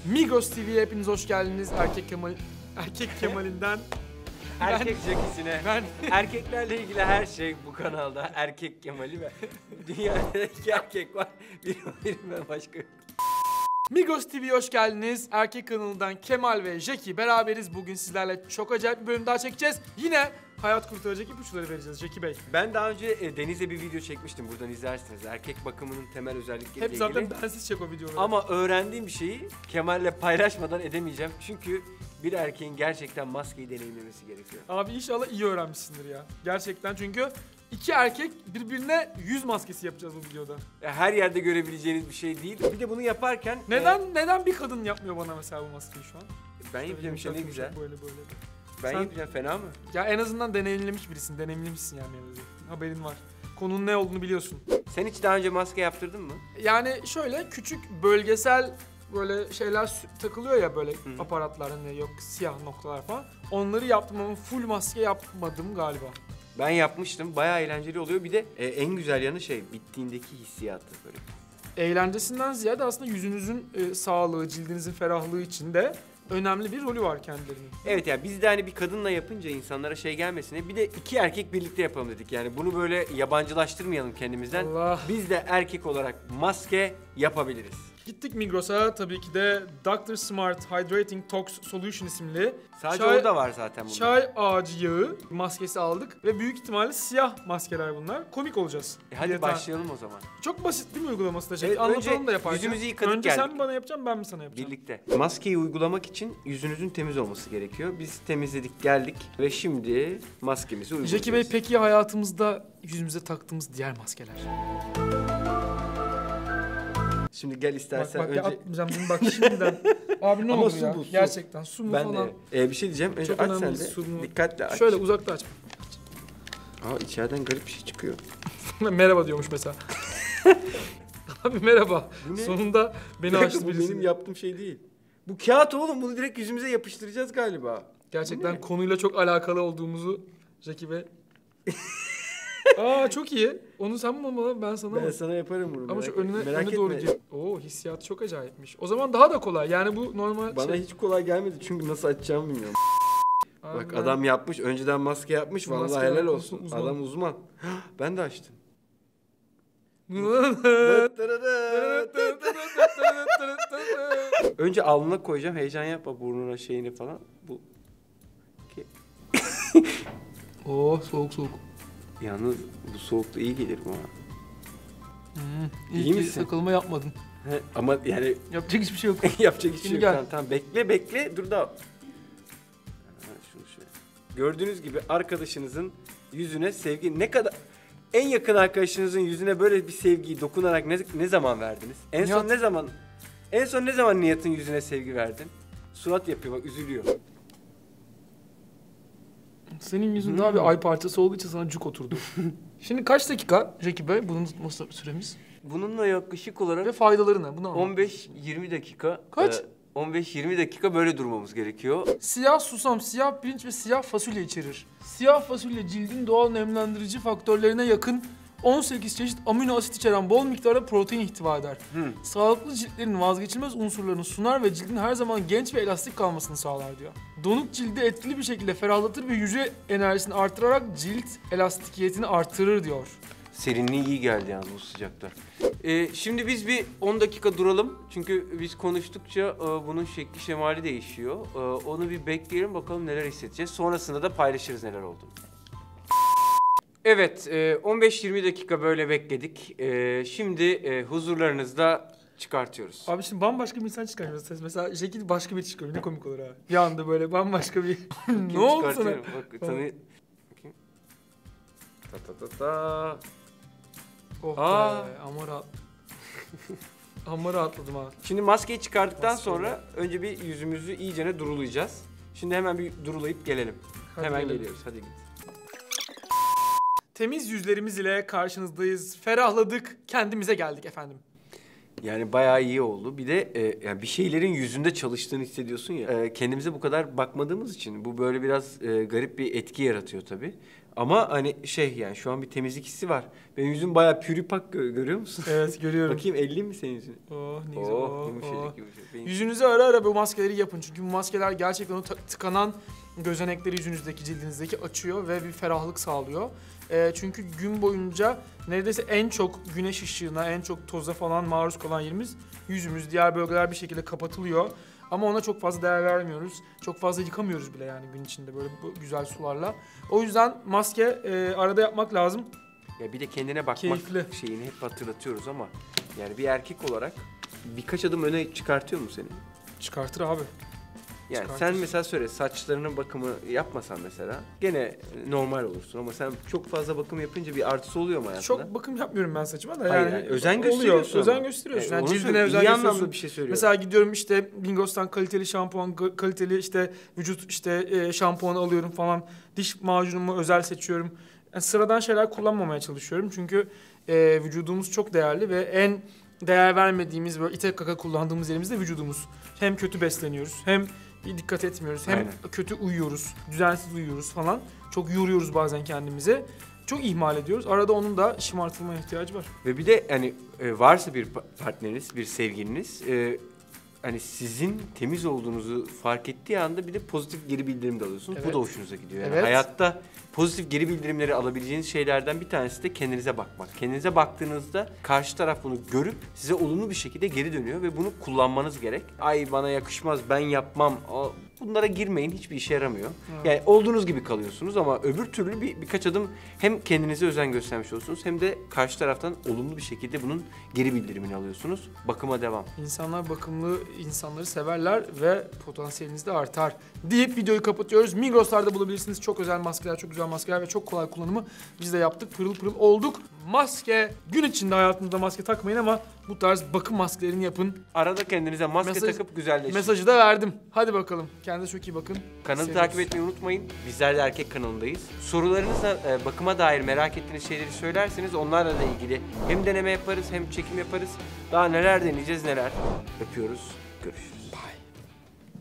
Migos TV'ye hepiniz hoş geldiniz. Erkek Kemal'inden Erkek Jackisine. ben Erkeklerle ilgili her şey bu kanalda. Erkek Kemal'i ve dünyada iki erkek var. Biri ve başka. Migos TV'ye hoş geldiniz. Erkek kanalından Kemal ve Jackie beraberiz. Bugün sizlerle çok acayip bir bölüm daha çekeceğiz. Yine hayat kurtaracak ipuçları vereceğiz Jackie Bey. Ben daha önce Deniz'le bir video çekmiştim. Buradan izlersiniz. Erkek bakımının temel özellikleriyle Hep ilgili. zaten bensiz çek o videoları. Ama öğrendiğim bir şeyi Kemal'le paylaşmadan edemeyeceğim. Çünkü bir erkeğin gerçekten maskeyi deneyimlemesi gerekiyor. Abi inşallah iyi öğrenmişsindir ya. Gerçekten çünkü iki erkek birbirine yüz maskesi yapacağız bu videoda. Her yerde görebileceğiniz bir şey değil. Bir de bunu yaparken... Neden bir kadın yapmıyor bana mesela bu maskeyi şu an? Ben yapacağım işte ne güzel. Böyle. Ben Sen- yapacağım fena mı? Ya en azından deneyimlemiş birisin, deneyimlemişsin yani mevzuyu. Haberin var. Konunun ne olduğunu biliyorsun. Sen hiç daha önce maske yaptırdın mı? Yani şöyle küçük bölgesel böyle şeyler takılıyor ya böyle aparatlar hani yok siyah noktalar falan. Onları yaptım ama full maske yapmadım galiba. Ben yapmıştım. Bayağı eğlenceli oluyor. Bir de en güzel yanı bittiğindeki hissiyatı böyle. Eğlencesinden ziyade aslında yüzünüzün sağlığı, cildinizin ferahlığı için de önemli bir rolü var kendilerinin. Evet yani biz de hani bir kadınla yapınca insanlara gelmesin diye bir de iki erkek birlikte yapalım dedik. Yani bunu böyle yabancılaştırmayalım kendimizden. Allah. Biz de erkek olarak maske yapabiliriz. Gittik Migros'a tabii ki de Dr. Smart Hydrating Tox Solution isimli Sadece orada var zaten bunlar. çay ağacı yağı maskesi aldık ve büyük ihtimalle siyah maskeler bunlar. Komik olacağız. Hadi Diye başlayalım o zaman. Çok basit değil mi uygulaması da şey? Evet, Anlatalım önce da yaparken. yüzümüzü yıkadık Önce sen geldik. mi bana yapacaksın ben mi sana yapacağım? Birlikte. Maskeyi uygulamak için yüzünüzün temiz olması gerekiyor. Biz temizledik geldik ve şimdi maskemizi uygulayacağız. Jackie Bey peki hayatımızda yüzümüze taktığımız diğer maskeler? Şimdi gel istersen Bak önce... atmayacağım bunu bak şimdiden. Abi ne Ama olur su ya? bu, su. Gerçekten su mu Ben falan? de bir şey diyeceğim. Önce Çok aç önemli sen de. su mu? Dikkatle aç. Şöyle uzakta aç. İçeriden garip bir şey çıkıyor. Merhaba diyormuş mesela. Abi merhaba. Bu ne? Sonunda beni Bu açtı birisi. benim yaptığım şey değil. Bu kağıt oğlum. Bunu direkt yüzümüze yapıştıracağız galiba. Gerçekten konuyla çok alakalı olduğumuzu Jackie Bey. Çok iyi. Onu sen mi olmalı ben sana Ben mı? sana yaparım bunu. Ama şu merak öne etme. doğru değil. Hissiyatı çok acayipmiş. O zaman daha da kolay. Yani bu normal Bana hiç kolay gelmedi çünkü nasıl açacağımı bilmiyorum. Abi Bak ben- adam yapmış. Önceden maske yapmış. Vallahi Maske helal yapmış, olsun. uzman. Adam uzman. Ben de açtım. Önce alnına koyacağım. Heyecan yapma burnuna şeyini falan. Bu Soğuk soğuk. yalnız bu soğukta iyi gelir bana. İyi İyi ki misin? takılma yapmadın. Ama yani Yapacak hiçbir şey yok. yapacak hiçbir şey Şimdi yok. gel. Tamam bekle dur da. Şunu şöyle. Gördüğünüz gibi arkadaşınızın yüzüne sevgi ne kadar en yakın arkadaşınızın yüzüne böyle bir sevgiyi dokunarak ne zaman verdiniz? En son ne zaman Nihat'ın yüzüne sevgi verdin? Surat yapıyor bak üzülüyor. Senin yüzünde abi ay parçası olduğu için sana cuk oturdu. Şimdi kaç dakika Jackie Bey bunun tutması süremiz? Bununla yaklaşık olarak Ve faydaları ne? Bunu anlat. 15-20 dakika. Kaç? 15-20 dakika böyle durmamız gerekiyor. Siyah susam, siyah pirinç ve siyah fasulye içerir. Siyah fasulye cildin doğal nemlendirici faktörlerine yakın 18 çeşit amino asit içeren bol miktarda protein ihtiva eder. Sağlıklı ciltlerin vazgeçilmez unsurlarını sunar ve cildin her zaman genç ve elastik kalmasını sağlar diyor. Donuk cildi etkili bir şekilde ferahlatır ve hücre enerjisini artırarak cilt elastikiyetini artırır diyor. Serinliği iyi geldi yalnız bu sıcakta. Şimdi biz bir 10 dakika duralım. Çünkü biz konuştukça bunun şekli şemali değişiyor. Onu bir bekleyelim bakalım neler hissedeceğiz. Sonrasında da paylaşırız neler olduğunu. Evet, 15-20 dakika böyle bekledik. Şimdi huzurlarınızda çıkartıyoruz. Abi şimdi bambaşka bir insan çıkarıyoruz. Mesela Jackie başka biri çıkıyor. Ne komik olur ha. Bir anda böyle bambaşka bir... ne oldu sana? Çıkartıyorum. Bak tanı... Bakayım. Ta. Oh Aa. be, amma rahatladım ha. Şimdi maskeyi çıkardıktan Maskeyi. sonra önce bir yüzümüzü iyicene durulayacağız. Şimdi hemen bir durulayıp gelelim. Hadi hemen gelelim. geliyoruz. Hadi git. Temiz yüzlerimiz ile karşınızdayız. Ferahladık, kendimize geldik efendim. Yani bayağı iyi oldu. Bir de yani bir şeylerin yüzünde çalıştığını hissediyorsun ya. Kendimize bu kadar bakmadığımız için bu böyle biraz garip bir etki yaratıyor tabii. Ama hani yani şu an bir temizlik hissi var. Benim yüzüm bayağı püripak görüyor musun? Evet, görüyorum. Bakayım elleyeyim mi senin yüzünü? Oh, ne güzel. Yumuşacık yumuşacık. Yüzünüze ara ara bu maskeleri yapın. Çünkü bu maskeler gerçekten o tıkanan gözenekleri yüzünüzdeki, cildinizdeki açıyor ve bir ferahlık sağlıyor. Çünkü gün boyunca neredeyse en çok güneş ışığına, en çok toza falan maruz kalan yerimiz yüzümüz. Diğer bölgeler bir şekilde kapatılıyor. Ama ona çok fazla değer vermiyoruz. Çok fazla yıkamıyoruz bile yani gün içinde böyle bu güzel sularla. O yüzden maske arada yapmak lazım. Ya bir de kendine bakmak Keyifli. şeyini hep hatırlatıyoruz ama yani bir erkek olarak birkaç adım öne çıkartıyor mu seni? Çıkartır abi. Yani Çıkartır. sen mesela söyle, saçlarının bakımı yapmasan mesela gene normal olursun ama sen çok fazla bakım yapınca bir artısı oluyor mu hayatında? Çok bakım yapmıyorum ben saçıma da Hayır, yani. özen oluyor. gösteriyorsun Özen ama. gösteriyorsun. Onu Yani cildine söylüyorum, özen iyi gösteriyorsun. anlamda bir şey söylüyorum. Mesela gidiyorum işte Bingos'tan kaliteli şampuan, kaliteli işte vücut şampuanı alıyorum falan. Diş macunumu özel seçiyorum. Yani sıradan şeyler kullanmamaya çalışıyorum. Çünkü vücudumuz çok değerli ve en değer vermediğimiz böyle ite kaka kullandığımız yerimizde vücudumuz. Hem kötü besleniyoruz, hem dikkat etmiyoruz, hem Aynen. kötü uyuyoruz, düzensiz uyuyoruz falan. Çok yoruyoruz bazen kendimizi. Çok ihmal ediyoruz. Arada onun da şımartılmaya ihtiyacı var. Ve bir de hani varsa bir partneriniz, bir sevgiliniz hani sizin temiz olduğunuzu fark ettiği anda bir de pozitif geri bildirim de alıyorsunuz. Evet. Bu da hoşunuza gidiyor. Yani Evet. hayatta pozitif geri bildirimleri alabileceğiniz şeylerden bir tanesi de kendinize bakmak. Kendinize baktığınızda karşı taraf bunu görüp size olumlu bir şekilde geri dönüyor ve bunu kullanmanız gerek. Ay bana yakışmaz, ben yapmam. Bunlara girmeyin, hiçbir işe yaramıyor. Evet. Yani olduğunuz gibi kalıyorsunuz ama öbür türlü birkaç adım hem kendinize özen göstermiş olursunuz hem de karşı taraftan olumlu bir şekilde bunun geri bildirimini alıyorsunuz. Bakıma devam. İnsanlar bakımlı insanları severler ve potansiyeliniz de artar deyip videoyu kapatıyoruz. Migros'larda bulabilirsiniz çok özel maskeler, çok güzel maskeler ve çok kolay kullanımı. Biz de yaptık, pırıl pırıl olduk. Maske, gün içinde hayatınızda maske takmayın ama bu tarz bakım maskelerini yapın. Arada kendinize maske takıp güzelleşin. Mesajı da verdim. Hadi bakalım. Kendinize çok iyi bakın. Kanalı Seviyoruz. takip etmeyi unutmayın. Bizler de erkek kanalındayız. Sorularınızla bakıma dair merak ettiğiniz şeyleri söylerseniz onlarla da ilgili hem deneme yaparız hem çekim yaparız. Daha neler deneyeceğiz neler. Öpüyoruz. Görüşürüz.